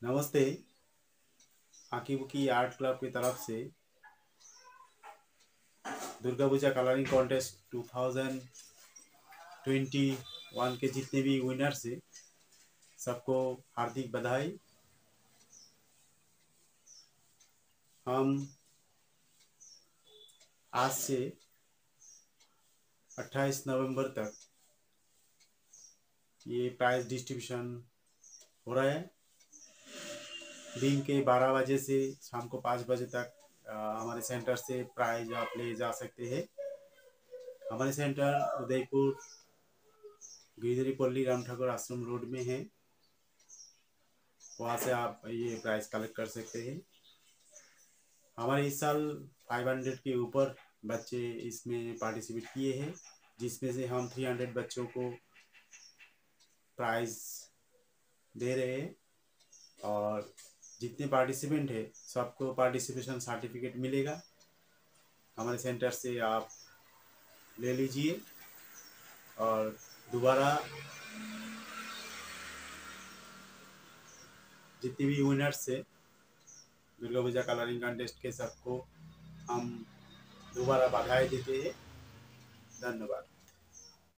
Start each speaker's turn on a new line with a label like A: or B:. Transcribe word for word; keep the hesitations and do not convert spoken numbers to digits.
A: नमस्ते। आकी bookie art club की तरफ से दुर्गा पूजा कलरिंग कॉन्टेस्ट दो हज़ार इक्कीस के जितने भी विनर्स हैं सबको हार्दिक बधाई। हम आज से अट्ठाईस नवंबर तक ये प्राइज डिस्ट्रीब्यूशन हो रहा है। दिन के बारह बजे से शाम को पाँच बजे तक आ, हमारे सेंटर से प्राइज आप ले जा सकते हैं। हमारे सेंटर उदयपुर गिरिपल्ली राम ठाकुर आश्रम रोड में है। वहाँ से आप ये प्राइज कलेक्ट कर सकते हैं। हमारे इस साल पाँच सौ के ऊपर बच्चे इसमें पार्टिसिपेट किए हैं, जिसमें से हम तीन सौ बच्चों को प्राइज दे रहे हैं और जितने पार्टिसिपेंट है सबको पार्टिसिपेशन सर्टिफिकेट मिलेगा। हमारे सेंटर से आप ले लीजिए और दोबारा जितने भी विनर्स है दुर्गा पूजा कलरिंग कंटेस्ट के सबको हम दोबारा बधाई देते हैं। धन्यवाद।